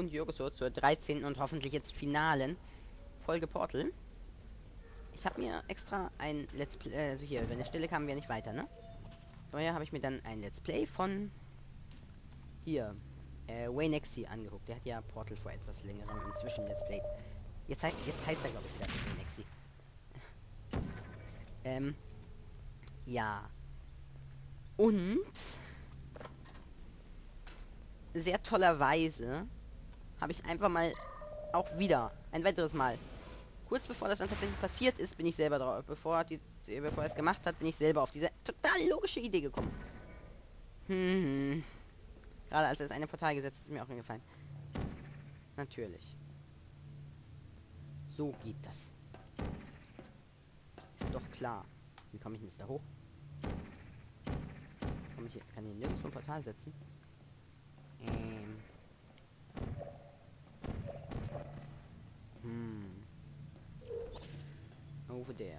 und Jürgeso zur 13. und hoffentlich jetzt finalen Folge Portal. Ich habe mir extra ein Let's Play, also hier, wenn der Stille kamen wir nicht weiter, ne? Vorher habe ich mir dann ein Let's Play von hier, Waynexi angeguckt. Der hat ja Portal vor etwas längerem inzwischen Let's Play. Jetzt heißt er, glaube ich, wieder Waynexi. Ja. Und sehr tollerweise habe ich einfach mal auch wieder ein weiteres Mal, kurz bevor das dann tatsächlich passiert ist, bin ich selber drauf, bevor er es gemacht hat, bin ich selber auf diese total logische Idee gekommen. Gerade als er das eine Portal gesetzt ist, mir auch eingefallen. Natürlich. So geht das. Ist doch klar. Wie komme ich denn jetzt da hoch? Kann ich nirgends ein Portal setzen? Over there.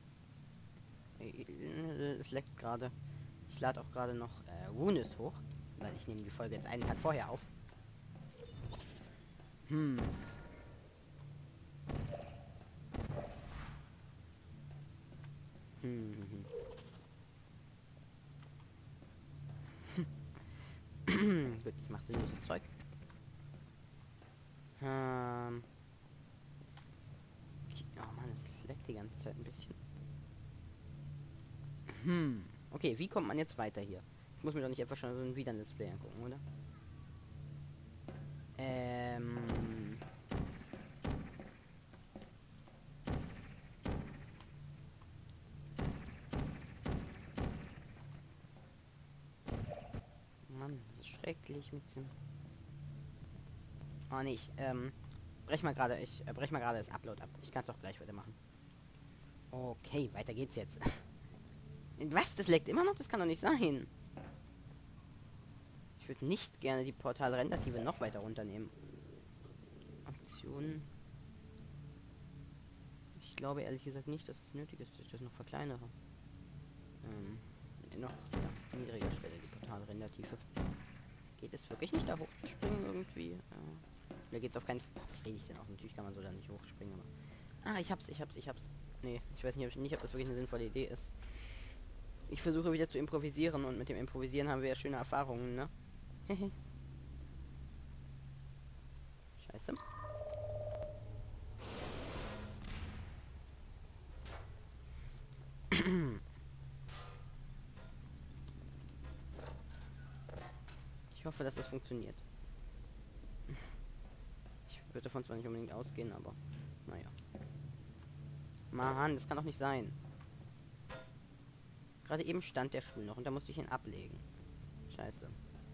Es leckt gerade. Ich lade auch gerade noch Runes hoch, weil ich nehme die Folge jetzt einen Tag vorher auf. Gut, ich mache sinnloses Zeug. Oh Mann, es leckt die ganze Zeit ein bisschen. Okay, wie kommt man jetzt weiter hier? Ich muss mir doch nicht einfach schon so wieder ein Let's Play angucken, oder? Mann, das ist schrecklich mit dem... Oh nee, ich brech mal gerade das Upload ab. Ich kann es doch gleich weitermachen. Okay, weiter geht's jetzt. Was? Das leckt immer noch? Das kann doch nicht sein. Ich würde nicht gerne die Portal-Rendative noch weiter runternehmen. Optionen. Ich glaube ehrlich gesagt nicht, dass es nötig ist, dass ich das noch verkleinere. Noch ja, niedriger Stelle die Portal-Rendative. Geht es wirklich nicht da hochzuspringen irgendwie? Da geht's auf keinen Fall. Was rede ich denn auch? Natürlich kann man so da nicht hochspringen, aber... Ah, ich hab's. Nee, ich weiß nicht, ob das wirklich eine sinnvolle Idee ist. Ich versuche wieder zu improvisieren und mit dem Improvisieren haben wir ja schöne Erfahrungen, ne? Scheiße. Ich hoffe, dass das funktioniert. Ich würde davon zwar nicht unbedingt ausgehen, aber naja. Mann, das kann doch nicht sein. Gerade eben stand der Stuhl noch und da musste ich ihn ablegen. Scheiße.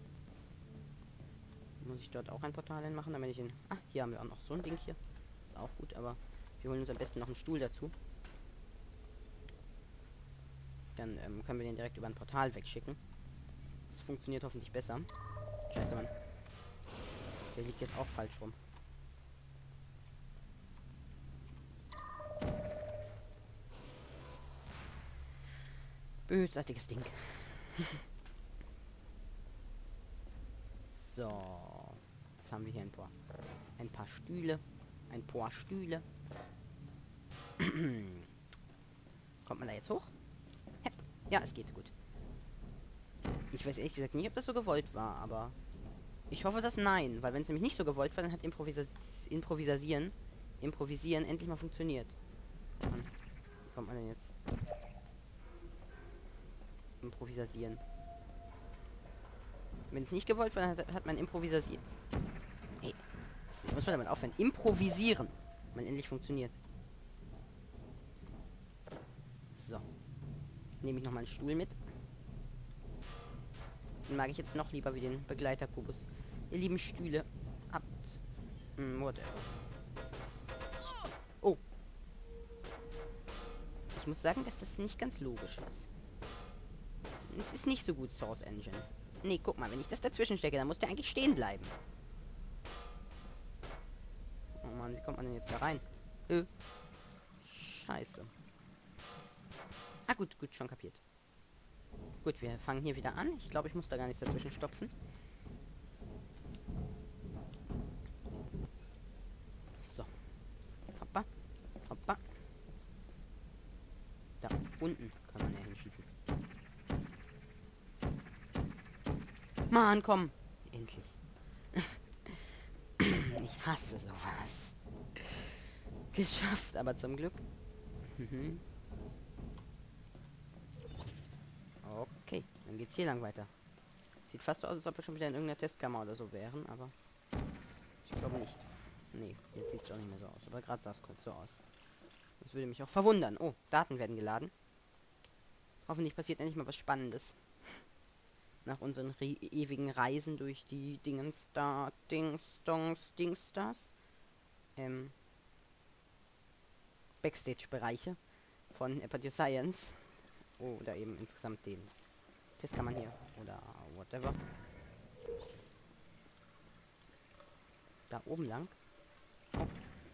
Muss ich dort auch ein Portal hinmachen, damit ich ihn... Ah, hier haben wir auch noch so ein Ding hier. Ist auch gut, aber wir holen uns am besten noch einen Stuhl dazu. Dann können wir den direkt über ein Portal wegschicken. Das funktioniert hoffentlich besser. Scheiße, Mann. Der liegt jetzt auch falsch rum. Bösartiges Ding. So. Jetzt haben wir hier ein paar Stühle. Ein paar Stühle. Kommt man da jetzt hoch? Hepp. Ja, es geht gut. Ich weiß ehrlich gesagt nicht, ob das so gewollt war, aber... Ich hoffe, dass nein, weil wenn es nämlich nicht so gewollt war, dann hat Improvisieren endlich mal funktioniert. Mann, wie kommt man denn jetzt? Improvisieren. Wenn es nicht gewollt war, dann hat man improvisiert. Hey, muss man damit aufhören? Improvisieren. Man endlich funktioniert. So. Nehme ich nochmal einen Stuhl mit. Den mag ich jetzt noch lieber wie den Begleiter-Kubus. Ihr lieben Stühle. Habt... whatever. Oh. Ich muss sagen, dass das nicht ganz logisch ist. Es ist nicht so gut, Source Engine. Nee, guck mal, wenn ich das dazwischen stecke, dann muss der eigentlich stehen bleiben. Oh Mann, wie kommt man denn jetzt da rein? Scheiße. Ah, gut, schon kapiert. Gut, wir fangen hier wieder an. Ich glaube, ich muss da gar nichts dazwischen stopfen. Mann, komm. Endlich. Ich hasse sowas. Geschafft, aber zum Glück. Mhm. Okay, dann geht's hier lang weiter. Sieht fast so aus, als ob wir schon wieder in irgendeiner Testkammer oder so wären, aber ich glaube nicht. Nee, jetzt sieht es doch nicht mehr so aus. Aber gerade sah es kurz so aus. Das würde mich auch verwundern. Oh, Daten werden geladen. Hoffentlich passiert endlich mal was Spannendes. Nach unseren ewigen Reisen durch die Dingstars. Backstage-Bereiche von Aperture Science. Oder eben insgesamt den Testkammern hier. Oder whatever. Da oben lang. Oh.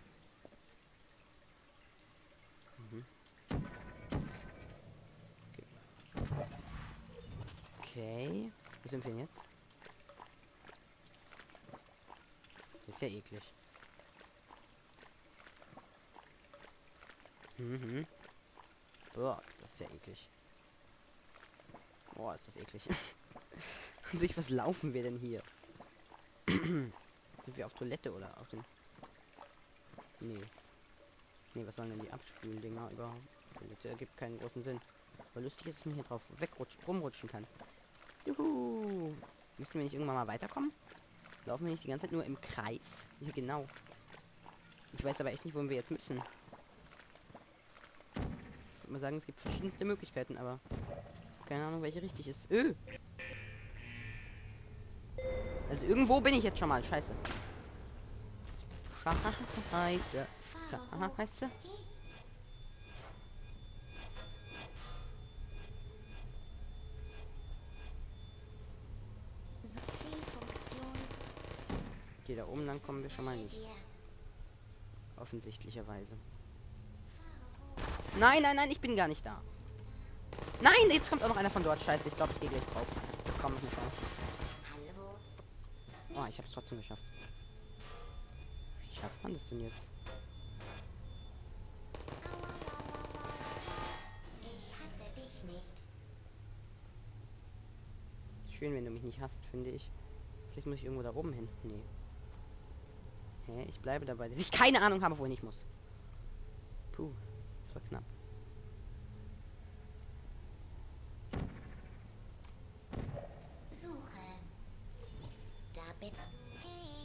Mhm. Okay. Wo sind wir denn jetzt? Das ist ja eklig. Mhm. Boah, das ist ja eklig. Boah, ist das eklig. Durch was laufen wir denn hier? Sind wir auf Toilette oder auf den... Nee. Nee, was sollen denn die Abspülen-Dinger überhaupt? Toilette ergibt keinen großen Sinn. Aber lustig ist, dass man hier drauf rumrutschen kann. Juhu! Müssten wir nicht irgendwann mal weiterkommen? Laufen wir nicht die ganze Zeit nur im Kreis? Ja, genau. Ich weiß aber echt nicht, wo wir jetzt müssen. Ich würde mal sagen, es gibt verschiedenste Möglichkeiten, aber keine Ahnung, welche richtig ist. Also irgendwo bin ich jetzt schon mal. Scheiße. Scheiße. Scheiße. Okay, da oben lang kommen wir schon mal nicht. Offensichtlicherweise. Nein, nein, nein, ich bin gar nicht da. Nein, jetzt kommt auch noch einer von dort. Scheiße, ich glaube, ich gehe gleich drauf. Ich bekomme noch eine Chance. Oh, ich habe es trotzdem geschafft. Wie schafft man das denn jetzt? Ich hasse dich nicht. Schön, wenn du mich nicht hasst, finde ich. Vielleicht muss ich irgendwo da oben hin. Nee. Hä? Ich bleibe dabei, dass ich keine Ahnung habe, wohin ich muss. Puh, das war knapp. Suche. Da bitte. Hey.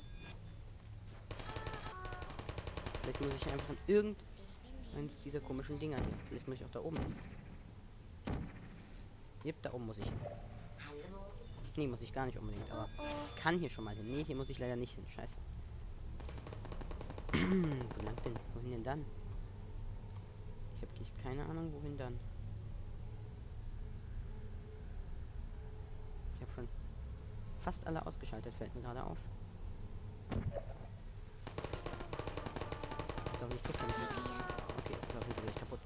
Vielleicht muss ich einfach an irgendeins dieser komischen Dinger hier. Vielleicht muss ich auch da oben hin. Yep, da oben muss ich hin. Hallo. Nee, muss ich gar nicht unbedingt, aber ich kann hier schon mal hin. Nee, hier muss ich leider nicht hin. Scheiße. Wo lang denn? Wohin denn dann? Ich habe keine Ahnung, wohin dann. Ich habe schon fast alle ausgeschaltet, fällt mir gerade auf. Ich glaube, ich treffe nicht. Okay, ich glaube, ich bin gleich kaputt.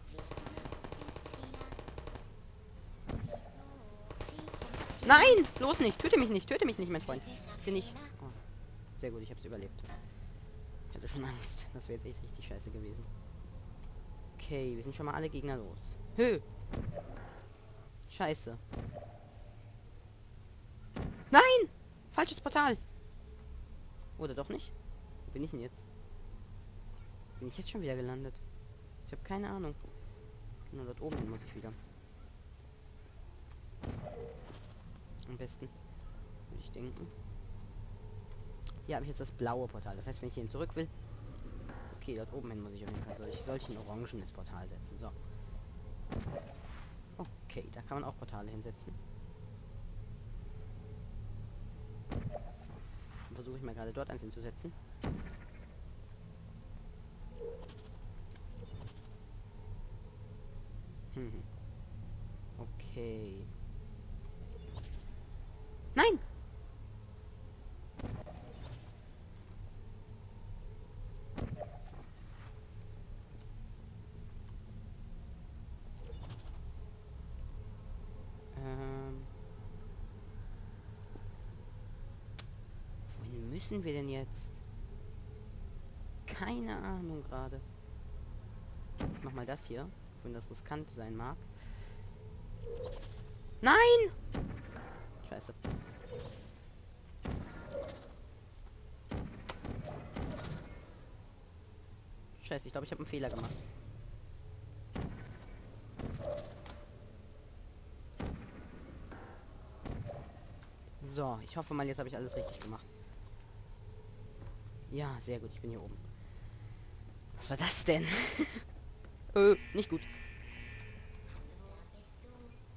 Nein! Los nicht! Töte mich nicht, mein Freund. Bitte nicht. Oh, sehr gut, ich habe es überlebt. Ich hatte schon Angst. Das wäre jetzt echt richtig scheiße gewesen. Okay, wir sind schon mal alle Gegner los. Hö! Scheiße. Nein! Falsches Portal! Oder doch nicht? Wo bin ich denn jetzt? Bin ich jetzt schon wieder gelandet? Ich habe keine Ahnung. Genau, dort oben hin muss ich wieder. Am besten. Würde ich denken. Hier habe ich jetzt das blaue Portal. Das heißt, wenn ich hierhin zurück will... Okay, dort oben hin muss ich auf jeden Fall. Soll ich ein orangenes Portal setzen. So. Okay, da kann man auch Portale hinsetzen. Dann versuche ich mal gerade dort eins hinzusetzen. Okay. Nein! Wohin müssen wir denn jetzt? Keine Ahnung gerade. Ich mach mal das hier, wenn das riskant sein mag. Nein! Scheiße. scheiße, ich glaube, ich habe einen Fehler gemacht. So, ich hoffe mal, jetzt habe ich alles richtig gemacht. Ja, sehr gut, ich bin hier oben. Was war das denn? Nicht gut. Da bist du.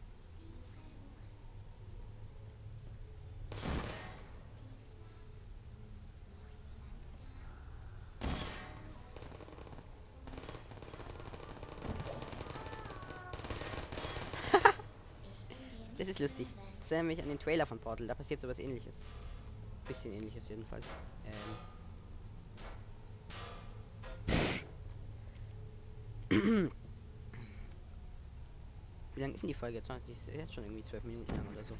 Das ist lustig. Das erinnert mich an den Trailer von Portal, da passiert sowas ähnliches. Bisschen ähnliches jedenfalls. Wie lang ist denn die Folge jetzt? Die ist jetzt schon irgendwie 12 Minuten lang oder so.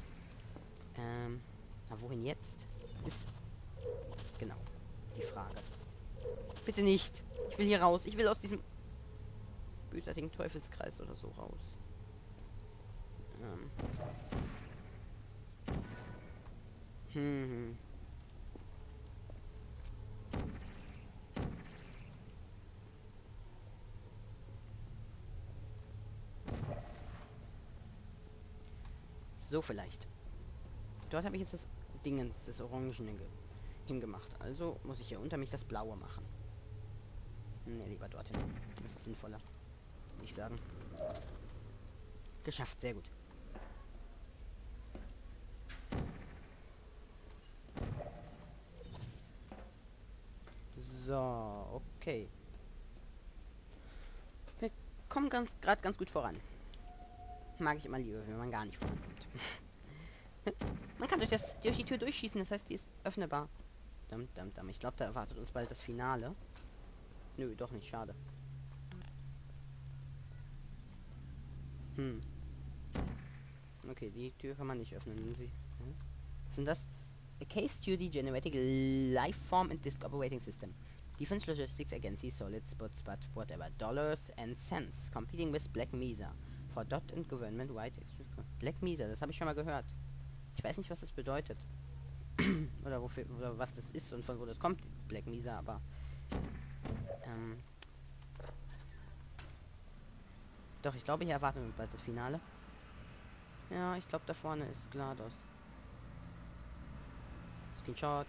Na wohin jetzt? Ist genau die Frage. Bitte nicht. Ich will hier raus. Ich will aus diesem bösartigen Teufelskreis oder so raus. Hm. So vielleicht. Dort habe ich jetzt das Dingens, das Orangene hingemacht. Also muss ich hier unter mich das Blaue machen. Ne, lieber dorthin. Das ist sinnvoller. Würde ich sagen. Geschafft, sehr gut. So, okay. Wir kommen gerade ganz gut voran. Mag ich immer lieber, wenn man gar nicht vorankommt. Man kann durch die Tür durchschießen, das heißt, die ist öffnbar. Dam. Ich glaube, da erwartet uns bald das Finale. Nö, doch nicht, schade. Okay, die Tür kann man nicht öffnen. Was sind das? A case study generating lifeform and disk operating system. Defense Logistics Agency Solid Spots but whatever. Dollars and cents. Competing with Black Mesa. For dot and government wide. Black Mesa, das habe ich schon mal gehört. Ich weiß nicht, was das bedeutet. oder wofür, oder was das ist und von wo das kommt, Black Mesa, aber doch, ich glaube, hier erwarten wir bald das Finale. Ja, ich glaube, da vorne ist GLaDOS. Screenshot.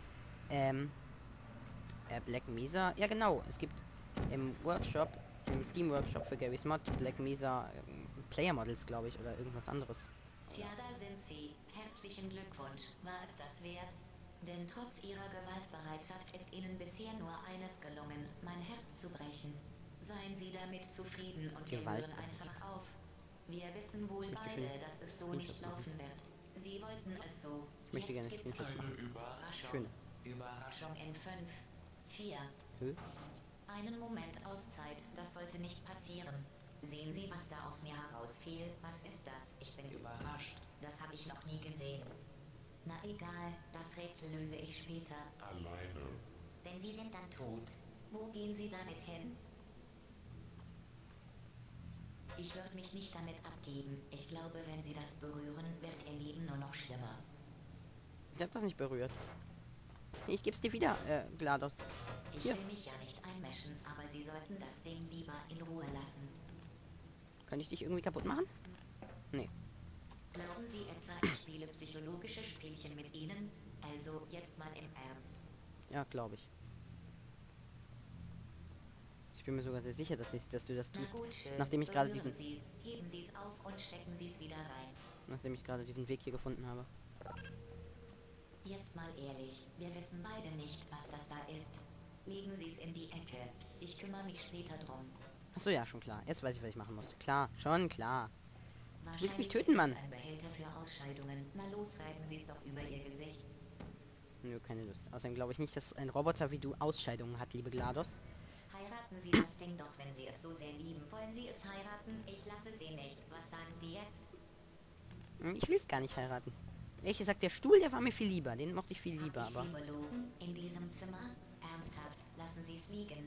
Black Mesa. Ja, genau. Es gibt im Workshop, im Steam Workshop für Garry's Mod, Black Mesa Player Models, glaube ich, oder irgendwas anderes. Tja, da sind Sie. Herzlichen Glückwunsch. War es das wert? Denn trotz Ihrer Gewaltbereitschaft ist Ihnen bisher nur eines gelungen, mein Herz zu brechen. Seien Sie damit zufrieden und wir hören einfach auf. Wir wissen wohl beide, dass es so nicht laufen wird. Sie wollten es so. Ich möchte gerne Jetzt gibt's Screenshots machen. Überraschung. Schöne. Überraschung in 5, 4. Einen Moment Auszeit, das sollte nicht passieren. Sehen Sie, was da aus mir herausfiel? Was ist das? Ich bin überrascht. Das habe ich noch nie gesehen. Na egal, das Rätsel löse ich später. Alleine. Denn sie sind dann tot. Wo gehen Sie damit hin? Ich würde mich nicht damit abgeben. Ich glaube, wenn Sie das berühren, wird Ihr Leben nur noch schlimmer. Ich habe das nicht berührt. Ich geb's dir wieder, GLaDOS. Ich Hier. will mich ja nicht einmischen, aber Sie sollten das Ding lieber in Ruhe lassen. Kann ich dich irgendwie kaputt machen? Nee. Glauben Sie etwa, ich spiele psychologische Spielchen mit Ihnen? Also jetzt mal im Ernst. Ja, glaube ich. Ich bin mir sogar sehr sicher, dass du das Na tust. gut, schön. Nachdem ich gerade Berühren diesen, Sie's, heben Sie's auf und stecken Sie's wieder rein. nachdem ich gerade diesen Weg hier gefunden habe. Jetzt mal ehrlich, wir wissen beide nicht, was das da ist. Legen Sie's in die Ecke. Ich kümmere mich später drum. Achso, ja, schon klar. Jetzt weiß ich, was ich machen musste. Klar, schon klar. Willst mich Wahrscheinlich töten, ist Mann? das ein Behälter für Ausscheidungen. Na los, reiben Sie's doch über Ihr Gesicht. Nö, keine Lust. Außerdem glaube ich nicht, dass ein Roboter wie du Ausscheidungen hat, liebe GLaDOS. Heiraten Sie das Ding doch, wenn Sie es so sehr lieben. Wollen Sie es heiraten? Ich lasse Sie nicht. Was sagen Sie jetzt? Ich will es gar nicht heiraten. Ehrlich gesagt, der Stuhl, der war mir viel lieber. Den mochte ich viel lieber, Hab ich aber... Sie belogen? In diesem Zimmer? Ernsthaft, lassen Sie es liegen.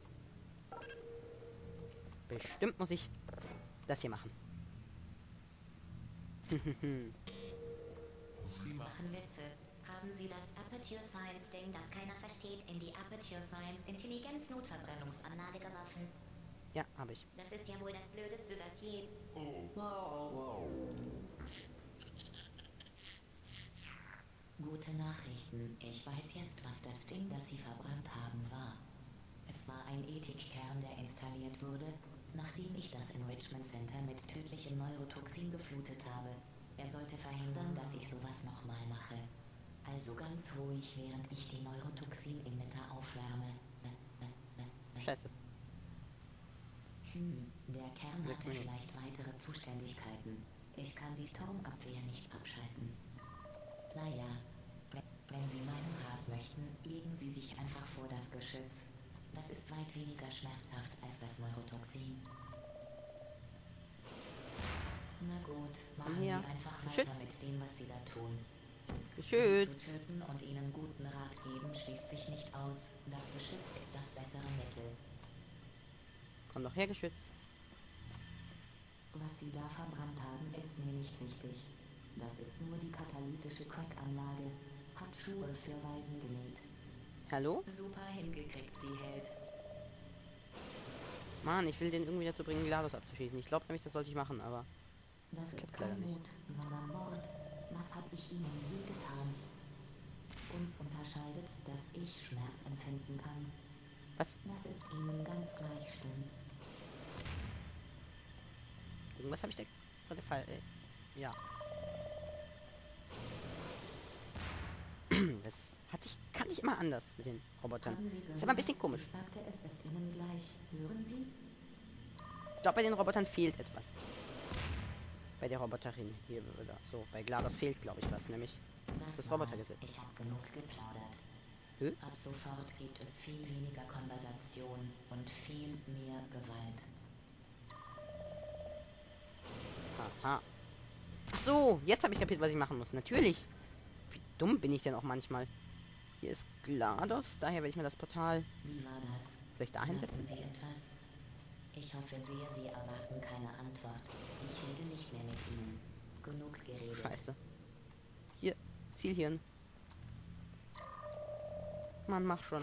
Bestimmt muss ich das hier machen. Sie machen Witze. haben Sie das Aperture Science Ding, das keiner versteht, in die Aperture Science Intelligenz-Notverbrennungsanlage geworfen? Ja, habe ich. Das ist ja wohl das Blödeste, das je... Gute Nachrichten. Ich weiß jetzt, was das Ding, das Sie verbrannt haben, war. Es war ein Ethikkern, der installiert wurde, nachdem ich das Enrichment Center mit tödlichem Neurotoxin geflutet habe. Er sollte verhindern, dass ich sowas nochmal mache. Also ganz ruhig, während ich die Neurotoxin-Emitter aufwärme. Scheiße. Der Kern hatte vielleicht weitere Zuständigkeiten. Ich kann die Turmabwehr nicht abschalten. Naja, wenn Sie meinen Rat möchten, legen Sie sich einfach vor das Geschütz. Das ist weit weniger schmerzhaft als das Neurotoxin. Na gut, machen Sie einfach weiter mit dem, was Sie da tun. Geschütz. Sie zu töten und Ihnen guten Rat geben, schließt sich nicht aus. Das Geschütz ist das bessere Mittel. Komm doch her, Geschütz. Was Sie da verbrannt haben, ist mir nicht wichtig. Das ist nur die katalytische Crack-Anlage. Hat Schuhe für Waisen genäht. Hallo? Super hingekriegt, Sie Held. Mann, ich will den irgendwie dazu bringen, GLaDOS abzuschießen. Ich glaube nämlich, das sollte ich machen, aber... Das ist leider kein nicht. Mord, sondern Mord. Was hab ich Ihnen je getan? Uns unterscheidet, dass ich Schmerz empfinden kann. Was? Das ist Ihnen ganz gleich, stimmt's? Irgendwas habe ich da... Der Fall... ja. Das kann ich immer anders mit den Robotern. Haben Sie Ist gehört? aber ein bisschen komisch. Ich sagte, es ist Ihnen gleich. Hören Sie? Ich glaube, bei den Robotern fehlt etwas. Bei der Roboterin hier oder so. Bei GLaDOS fehlt, glaube ich, was, nämlich das war's. Robotergesetz. Ich habe genug geplaudert. Hä? Ab sofort gibt es viel weniger Konversation und viel mehr Gewalt. Aha. Ach so, jetzt habe ich kapiert, was ich machen muss. Natürlich. Wie dumm bin ich denn auch manchmal. Hier ist GLaDOS, daher werde ich mir das Portal Wie war das? vielleicht dahin Sagten setzen. Sie etwas? Ich hoffe sehr, Sie erwarten keine Antwort. Ich rede nicht mehr mit Ihnen. Genug geredet. Scheiße. Hier, Zielhirn. Mann, mach schon.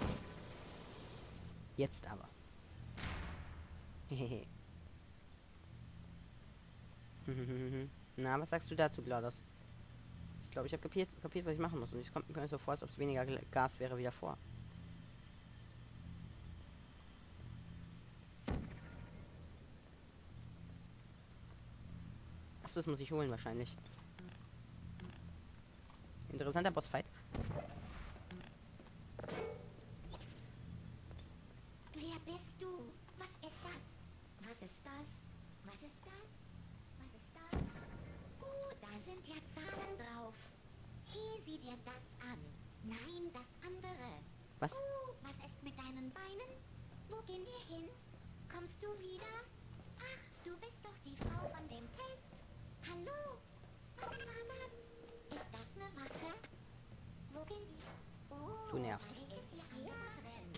Jetzt aber. Hehehe. Na, was sagst du dazu, GLaDOS? Ich glaube, ich habe kapiert, was ich machen muss. Und es kommt mir so vor, als ob es weniger Gas wäre wie davor. Achso, das muss ich holen wahrscheinlich. Interessanter Bossfight. Wer bist du? Was ist das? Was ist das? Was ist das? Was ist das? Da sind ja Zahlen drauf. Hey, sieh dir das an. Nein, das andere. Was? Was ist mit deinen Beinen? Wo gehen wir hin? Kommst du wieder? Ach, du bist doch die Frau von dem Test. Hallo? Was war das? Ist das eine Waffe? Wo gehen wir? Du nervst. Da ist ja Eier drin.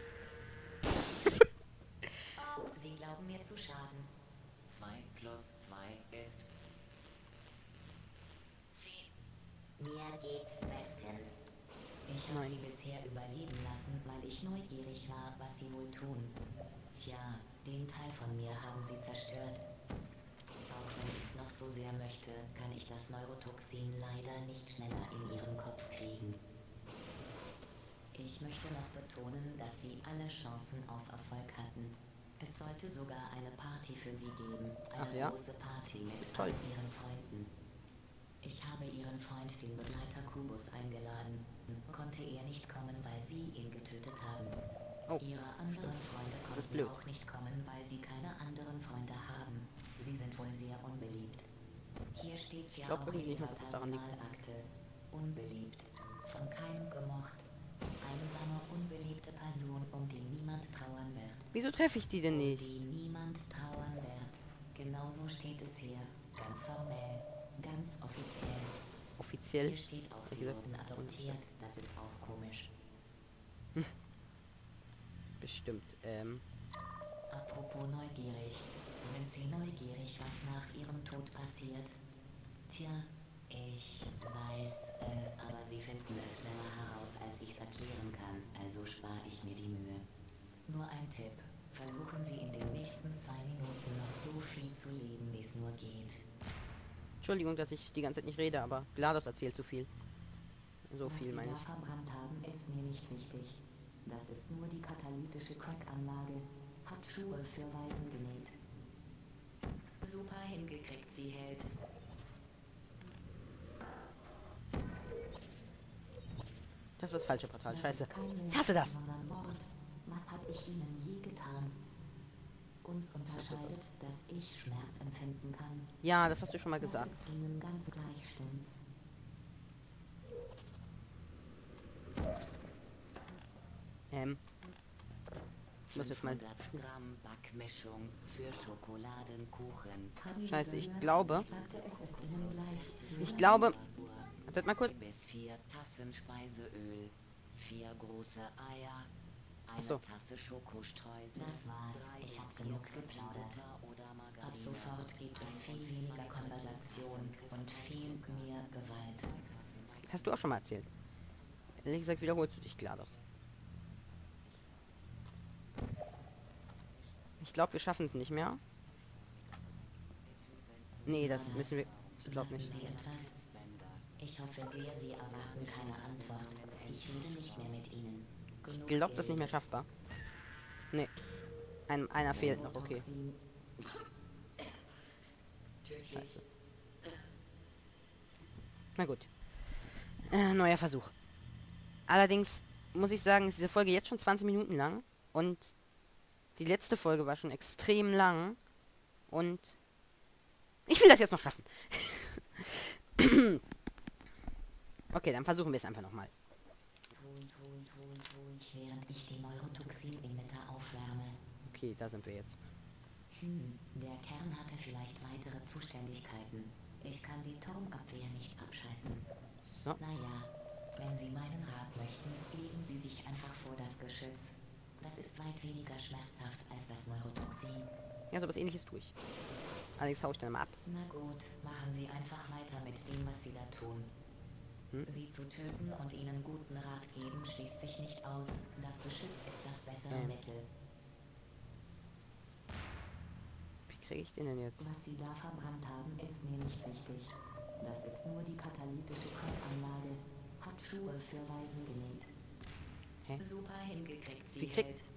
Sie glauben mir zu schaden. 2 plus 2 ist... 10. Mir geht's bestens. Ich habe Sie bisher überleben lassen, weil ich neugierig war, was Sie wohl tun. Tja, den Teil von mir haben Sie zerstört. Auch wenn ich es noch so sehr möchte, kann ich das Neurotoxin leider nicht schneller in Ihren Kopf kriegen. Ich möchte noch betonen, dass Sie alle Chancen auf Erfolg hatten. Es sollte sogar eine Party für Sie geben. Eine Ach ja? große Party mit Toll. all Ihren Freunden. Ich habe Ihren Freund, den Begleiter Kubus, eingeladen. Konnte er nicht kommen, weil Sie ihn getötet haben. Oh, Ihre anderen Freunde ist konnten blöd. auch nicht kommen, weil sie keine anderen Freunde haben. Sie sind wohl sehr unbeliebt. Hier steht's ja glaub auch irgendwie in nicht, Ihrer dass es daran liegt. Personalakte. Unbeliebt. Von keinem gemocht. Einsame, unbeliebte Person, um die niemand trauern wird. Wieso treffe ich die denn nicht? Die niemand trauern wird. Genauso steht es hier. Ganz formell. Ganz offiziell. Offiziell. Hier steht auch, Sie gesagt, wurden adoptiert. Das ist auch komisch. Bestimmt. Apropos neugierig. Sind Sie neugierig, was nach Ihrem Tod passiert? Tja, Ich weiß es, aber sie finden es schneller heraus, als ich es erklären kann, also spare ich mir die Mühe. Nur ein Tipp. Versuchen Sie in den nächsten 2 Minuten noch so viel zu leben, wie es nur geht. Entschuldigung, dass ich die ganze Zeit nicht rede, aber GLaDOS erzählt zu viel. So Was viel Sie meine da ich. verbrannt haben, ist mir nicht wichtig. Das ist nur die katalytische Crack-Anlage. Hat Schuhe für Waisen genäht. Super hingekriegt, sie hält. Das war das falsche Portal. Das Scheiße. ist kein Mord, Ich hasse das. sondern Mord. Was habe ich Ihnen je getan? Uns unterscheidet, dass ich Schmerz empfinden kann. Ja, das hast du schon mal gesagt. Das ist Ihnen ganz gleich, stimmt's? Ich muss jetzt mal... 500 Gramm Backmischung für Schokoladenkuchen. Haben Sie Scheiße, ich gehört? glaube... Ich sagte, es ist Ihnen gleich. Ich glaube... Wartet mal kurz. Bis 4 Tassen Speiseöl, 4 große Eier, eine so. Tasse Schokostreusel. Das war's. Ich hab genug geplaudert. Ab sofort gibt es viel weniger Konversation und viel mehr Gewalt. Das hast du auch schon mal erzählt. Ehrlich gesagt wiederholst du dich, GLaDOS. Ich glaube, wir schaffen es nicht mehr. Nee, das müssen wir... Ich glaube Sagten nicht. Sie etwas? Ich hoffe sehr, Sie erwarten keine Antwort. Ich rede nicht mehr mit Ihnen. Ich glaube, das ist nicht mehr schaffbar. Nee. Einer fehlt noch, okay. Scheiße. Na gut. Neuer Versuch. Allerdings muss ich sagen, ist diese Folge jetzt schon 20 Minuten lang. Und die letzte Folge war schon extrem lang. Und ich will das jetzt noch schaffen. Okay, dann versuchen wir es einfach nochmal. Während ich die Neurotoxin-Emitter aufwärme. Okay, da sind wir jetzt. Der Kern hatte vielleicht weitere Zuständigkeiten. Ich kann die Turmabwehr nicht abschalten. So. Naja, wenn Sie meinen Rat möchten, legen Sie sich einfach vor das Geschütz. Das ist weit weniger schmerzhaft als das Neurotoxin. Ja, sowas ähnliches tue ich. Allerdings hau ich dann mal ab. Na gut, machen Sie einfach weiter mit dem, was Sie da tun. Sie zu töten und ihnen guten Rat geben, schließt sich nicht aus. Das Geschütz ist das bessere Mittel. Wie kriege ich den denn jetzt? Was Sie da verbrannt haben, ist mir nicht wichtig. Das ist nur die katalytische Crack-Anlage. Hat Schuhe für Waisen genäht. Hä? Super hingekriegt, sie Wie kriegt- hält.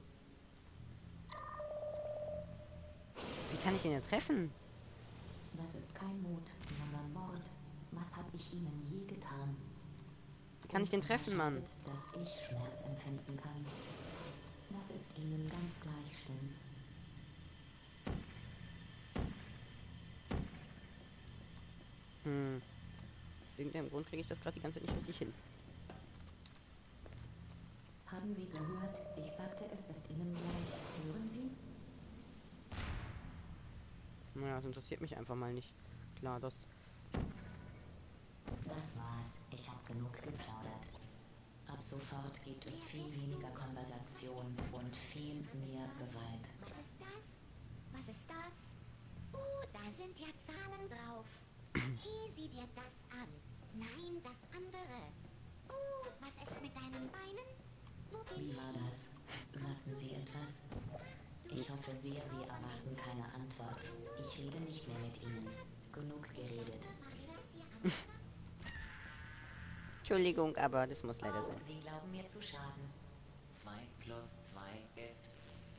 Wie kann ich den denn treffen? Das ist kein Mord, sondern Mord. Was habe ich Ihnen je getan? Wie kann ich den treffen, Mann? Dass ich Schmerz empfinden kann. Das ist Ihnen ganz gleich, stimmt's? Aus irgendeinem Grund kriege ich das gerade die ganze Zeit nicht richtig hin. Haben Sie gehört? Ich sagte, es ist Ihnen gleich. Hören Sie? Naja, das interessiert mich einfach mal nicht. Klar, das... Das war's. Ich habe genug geplaudert. Ab sofort gibt es viel weniger Konversation und viel mehr Gewalt. Was ist das? Was ist das? Da sind ja Zahlen drauf. Hey, sieh dir das an. Nein, das andere. Was ist mit deinen Beinen? Wo gehen Wie war das? Sagten Sie etwas? Ich hoffe sehr, Sie erwarten keine Antwort. Ich rede nicht mehr mit Ihnen. Genug geredet. Entschuldigung, aber das muss leider sein. Sie glauben mir zu schaden. 2 plus 2 ist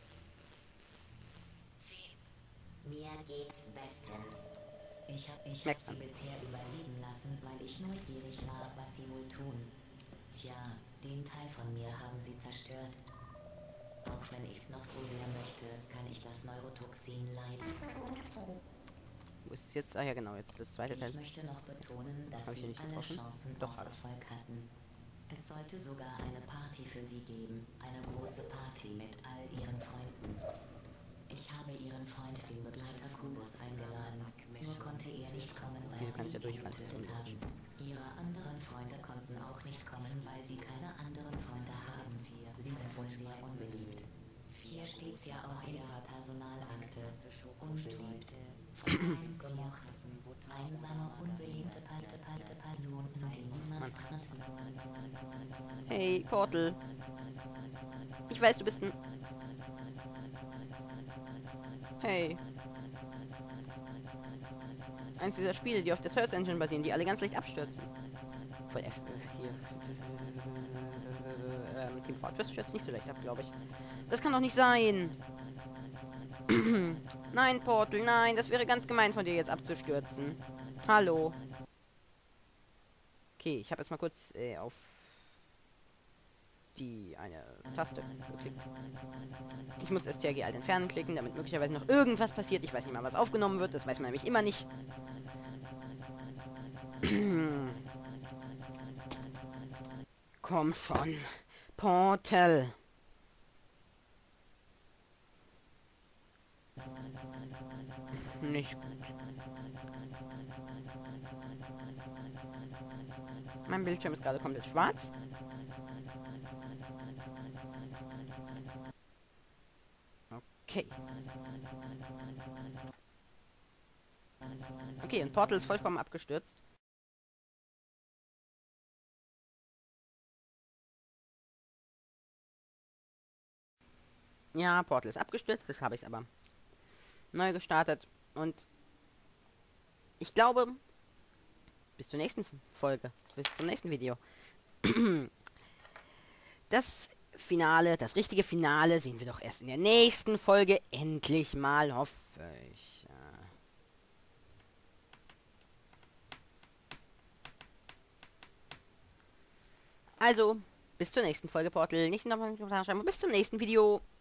10. Mir geht's bestens. Ich hab Merkt Sie man. bisher überleben lassen, weil ich neugierig war, was Sie wohl tun. Tja, den Teil von mir haben Sie zerstört. Auch wenn ich's noch so sehr möchte, kann ich das Neurotoxin leiden. Wo ist es jetzt? Ah ja, genau, jetzt das zweite Teil. Ich möchte noch betonen, dass Hab ich Sie den nicht alle getroffen? Chancen Doch, auf hab ich. Erfolg hatten. Es sollte sogar eine Party für Sie geben. Eine große Party mit all Ihren Freunden. Ich habe Ihren Freund, den Begleiter Kubus, eingeladen. Nur konnte er nicht kommen, weil Wieso kann Sie ich da ihn durchfallen? getötet haben. Ihre anderen Freunde konnten auch nicht kommen, weil sie keine anderen Freunde haben. Sie sind wohl sehr unbeliebt. Hier steht's ja auch in Ihrer Personalakte. Unbeliebt. gemocht. Einsame, unbeliebte Person, zu dem niemand tritt. Hey, Portal. Ich weiß, du bist ein... Hey. Eins dieser Spiele, die auf der Search Engine basieren, die alle ganz leicht abstürzen. Voll hier. Team Fortress stürzt nicht so leicht ab, glaube ich. Das kann doch nicht sein. Nein, Portal, nein, das wäre ganz gemein von dir jetzt abzustürzen. Hallo. Okay, ich habe jetzt mal kurz auf die eine Taste geklickt. Ich muss STRG Alt entfernen klicken, damit möglicherweise noch irgendwas passiert. Ich weiß nicht mal, was aufgenommen wird. Das weiß man nämlich immer nicht. Komm schon. Portal. Nicht gut. Mein Bildschirm ist gerade komplett schwarz. Okay. Okay, und Portal ist vollkommen abgestürzt. Ja, Portal ist abgestürzt, das habe ich aber neu gestartet. Und ich glaube, bis zur nächsten Folge, bis zum nächsten Video. Das Finale, das richtige Finale sehen wir doch erst in der nächsten Folge. Endlich mal, hoffe ich. Also, bis zur nächsten Folge, Portal. Nicht nochmal schreiben, bis zum nächsten Video.